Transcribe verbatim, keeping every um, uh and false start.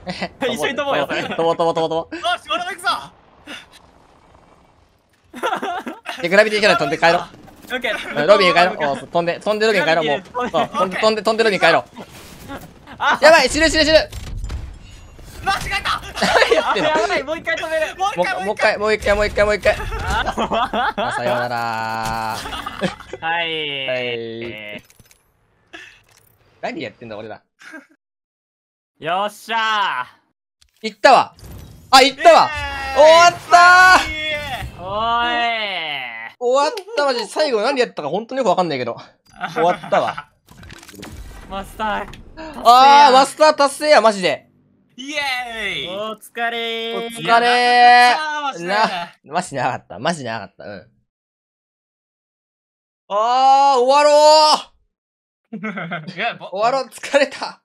一緒に飛ぼうよ、それ。 飛ぼう飛ぼう飛ぼう飛ぼう。 よし、俺も行くぞ。 で、グラビティキャラ飛んで帰ろう。 オッケー。 ロビーに帰ろう。おう飛んで、飛んでロビーに帰ろう。もう。そう飛んで、飛んで、飛んでロビーに帰ろう。 あ、 やばい、死ぬ死ぬ死ぬ。 間違えた。 何やってんの。 やばい、もう一回止める。 もう一も回、 うもう一回、もう一回、もう一回、もう一回。 はあ、さようなら。 い。 はい何やってんだ、俺ら。 よっしゃ行ったわ。あ、行ったわ。終わったー。 ー。おーい。 終わったマジ。最後何やったか本当によくわかんないけど。終わったわ。 マスター。 あー、マスター達成や、マジで。 イエーイ。 お疲れー。 お疲れー。 なな、マジなかった。マジなかった。うん。あー、終わろう。 いや、ぼ終わろう。疲れた。